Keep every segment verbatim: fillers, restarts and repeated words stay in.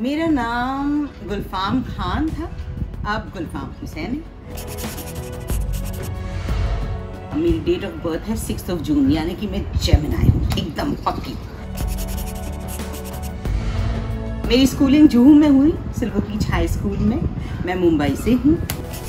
मेरा नाम गुलफाम खान था, अब गुलफाम हुसैन है। मेरी डेट ऑफ बर्थ है सिक्स ऑफ जून, यानी कि मैं जेमिनी हूँ, एकदम पक्की। मेरी स्कूलिंग जुहू में हुई, सिल्वर बीच हाई स्कूल में। मैं मुंबई से हूँ।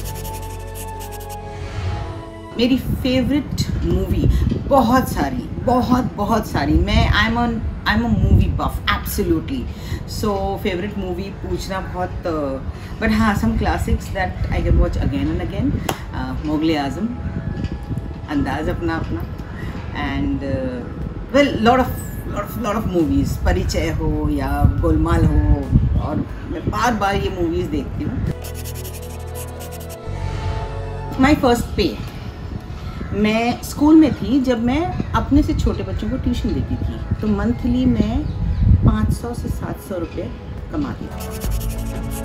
मेरी फेवरेट मूवी बहुत सारी बहुत बहुत सारी मैं I am on I am a movie buff absolutely. So favourite movie पूछना बहुत, बट हाँ, some classics that I can watch again and again. Mughal e Azam, Andaz Apna Apna, and well lot of lot of lot of movies, Parichay हो या गोलमाल हो, और मैं बार बार ये movies देखती हूँ। माई फर्स्ट पे, मैं स्कूल में थी जब मैं अपने से छोटे बच्चों को ट्यूशन देती थी, तो मंथली मैं पाँच सौ से सात सौ रुपये कमाती थी।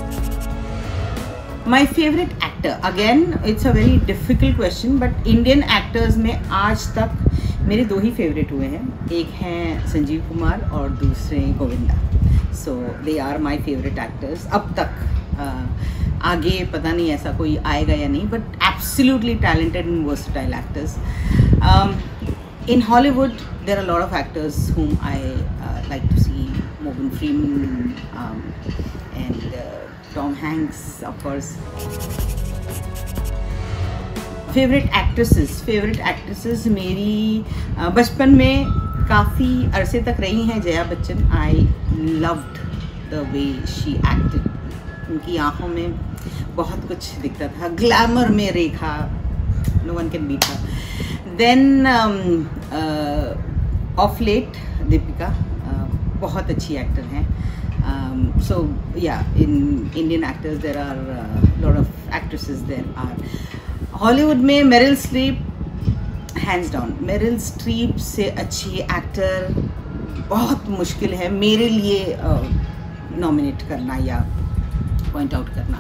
My favourite actor, again it's a very difficult question, but Indian actors में आज तक मेरे दो ही फेवरेट हुए हैं। एक हैं संजीव कुमार और दूसरे Govinda. So they are my favourite actors अब तक। uh, आगे पता नहीं ऐसा कोई आएगा या नहीं, but absolutely talented and versatile actors. In Hollywood there are lot of actors whom I uh, like to see, Morgan Freeman um, and uh, Tom Hanks, of course. Favourite actresses favourite actresses मेरी uh, बचपन में काफ़ी अरसे तक रही हैं Jaya Bachchan. I loved the way she acted. उनकी आँखों में बहुत कुछ दिखता था, ग्लैमर में Rekha, no one can beat her. Then of late Deepika, uh, बहुत अच्छी एक्टर हैं। So yeah in Indian actors there are lot of actresses there are. Hollywood में Meryl Streep, hands down. Meryl Streep से अच्छी एक्टर बहुत मुश्किल है मेरे लिए नॉमिनेट uh, करना या पॉइंट आउट करना।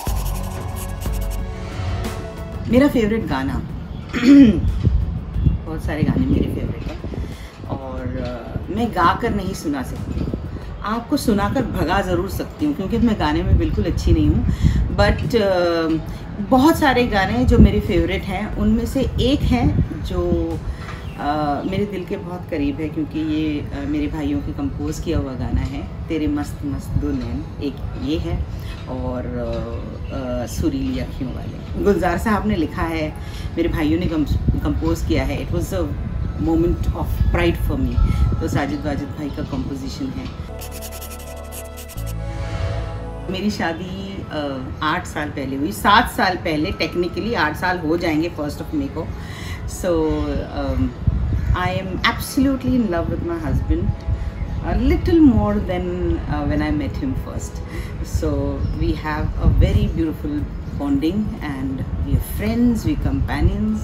मेरा फेवरेट गाना बहुत सारे गाने मेरे फेवरेट हैं, और uh, मैं गा कर नहीं सुना सकती। आपको सुनाकर भगा ज़रूर सकती हूँ, क्योंकि मैं गाने में बिल्कुल अच्छी नहीं हूँ, बट uh, बहुत सारे गाने जो मेरे फेवरेट हैं, उनमें से एक हैं जो Uh, मेरे दिल के बहुत करीब है, क्योंकि ये uh, मेरे भाइयों के कंपोज किया हुआ गाना है, तेरे मस्त मस्त दो नैन। एक ये है, और uh, uh, सुरीली अखियों वाले गुलजार साहब ने लिखा है, मेरे भाइयों ने कंपोज किया है। It was a moment of pride for me. तो साजिद वाजिद भाई का कंपोजिशन है। मेरी शादी uh, आठ साल पहले हुई, सात साल पहले टेक्निकली, आठ साल हो जाएंगे फर्स्ट ऑफ मे को। So um, I am absolutely in love with my husband, a little more than uh, when I met him first. So we have a very beautiful bonding, and we are friends, we are companions.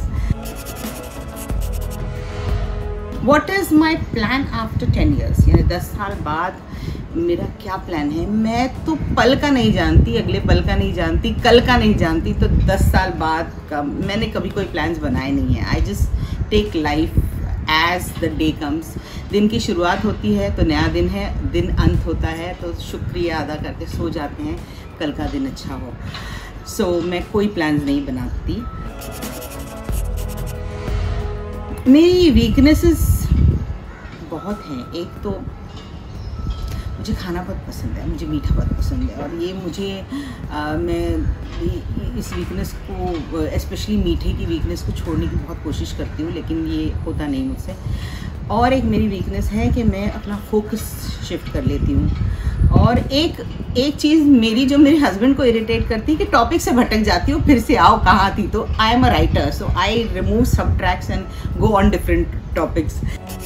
What is my plan after ten years? यानी दस साल बाद मेरा क्या plan है, मैं तो पल का नहीं जानती, अगले पल का नहीं जानती, कल का नहीं जानती, तो दस साल बाद का मैंने कभी कोई प्लान्स बनाए नहीं है। I just take life as the day comes. दिन की शुरुआत होती है तो नया दिन है, दिन अंत होता है तो शुक्रिया अदा करके सो जाते हैं, कल का दिन अच्छा हो। सो so, मैं कोई प्लान्स नहीं बनाती। मेरी वीकनेसेस बहुत हैं। एक तो मुझे खाना बहुत पसंद है, मुझे मीठा बहुत पसंद है, और ये मुझे आ, मैं इस वीकनेस को, स्पेशली मीठे की वीकनेस को छोड़ने की बहुत कोशिश करती हूँ, लेकिन ये होता नहीं मुझसे। और एक मेरी वीकनेस है कि मैं अपना फोकस शिफ्ट कर लेती हूँ। और एक एक चीज़ मेरी जो मेरे हस्बैंड को इरिटेट करती है कि टॉपिक से भटक जाती हूँ, फिर से आओ कहाँ थी। तो I am a writer, so I remove सब tracks and go on different topics.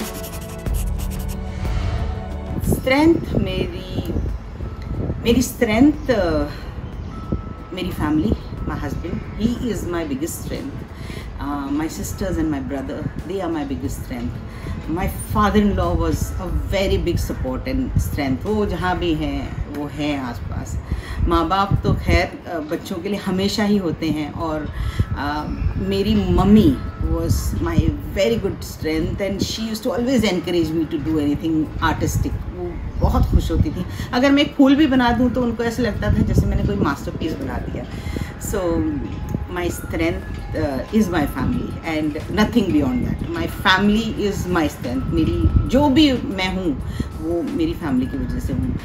Strength मेरी मेरी स्ट्रेंथ uh, मेरी family, my husband, he is my biggest strength. My sisters and my brother, they are my biggest strength. My father in law was a very big support and strength. वो जहाँ भी हैं वो हैं आसपास। माँ बाप तो खैर बच्चों के लिए हमेशा ही होते हैं, और uh, मेरी mummy was my very good strength, and she used to always encourage me to do anything artistic. वो बहुत खुश होती थी। अगर मैं एक फूल भी बना दूँ तो उनको ऐसा लगता था जैसे मैंने कोई मास्टरपीस बना दिया। So my strength is my family and nothing beyond that. My family is my strength. मेरी जो भी मैं हूँ वो मेरी फैमिली की वजह से हूँ।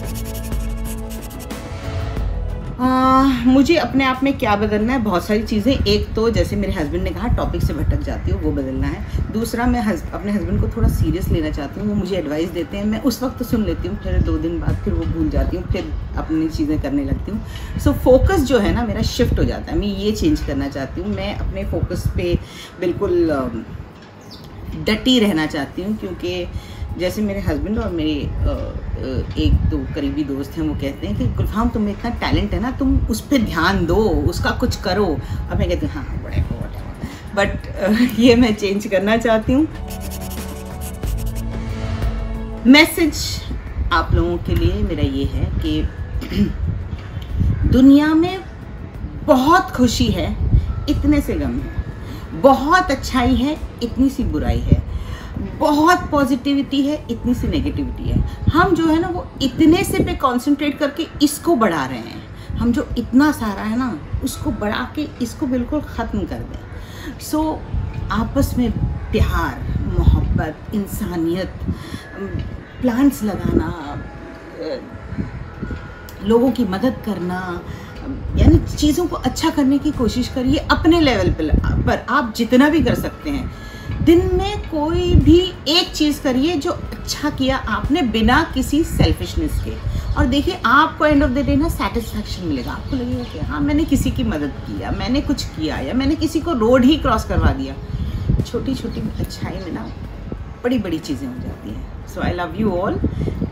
Uh, मुझे अपने आप में क्या बदलना है? बहुत सारी चीज़ें। एक तो जैसे मेरे हस्बैंड ने कहा टॉपिक से भटक जाती हूँ, वो बदलना है। दूसरा, मैं हस, अपने हस्बैंड को थोड़ा सीरियस लेना चाहती हूँ। वो मुझे एडवाइस देते हैं, मैं उस वक्त तो सुन लेती हूँ, फिर दो दिन बाद फिर वो भूल जाती हूँ, फिर अपनी चीज़ें करने लगती हूँ। सो फोकस जो है ना मेरा शिफ्ट हो जाता है। मैं ये चेंज करना चाहती हूँ। मैं अपने फोकस पे बिल्कुल डटी रहना चाहती हूँ, क्योंकि जैसे मेरे हस्बैंड और मेरे एक दो करीबी दोस्त हैं, वो कहते हैं कि गुलफाम तुम्हें इतना टैलेंट है ना, तुम उस पर ध्यान दो, उसका कुछ करो। अब मैं कहती हूँ हाँ बड़े बट ये मैं चेंज करना चाहती हूँ। मैसेज आप लोगों के लिए मेरा ये है कि दुनिया में बहुत खुशी है, इतने से गम है। बहुत अच्छाई है, इतनी सी बुराई है। बहुत पॉजिटिविटी है, इतनी सी नेगेटिविटी है। हम जो है ना वो इतने से पे कंसंट्रेट करके इसको बढ़ा रहे हैं। हम जो इतना सारा है ना उसको बढ़ा के इसको बिल्कुल ख़त्म कर दें। सो so, आपस में प्यार, मोहब्बत, इंसानियत, प्लांट्स लगाना, लोगों की मदद करना, यानी चीज़ों को अच्छा करने की कोशिश करिए अपने लेवल पर। आप जितना भी कर सकते हैं, दिन में कोई भी एक चीज़ करिए जो अच्छा किया आपने बिना किसी सेल्फिशनेस के, और देखिए आपको एंड ऑफ द डे ना सेटिस्फैक्शन मिलेगा। आपको लगेगा कि हाँ मैंने किसी की मदद की, या मैंने कुछ किया, या मैंने किसी को रोड ही क्रॉस करवा दिया। छोटी छोटी अच्छाई में ना बड़ी बड़ी चीज़ें हो जाती हैं। So I love you all.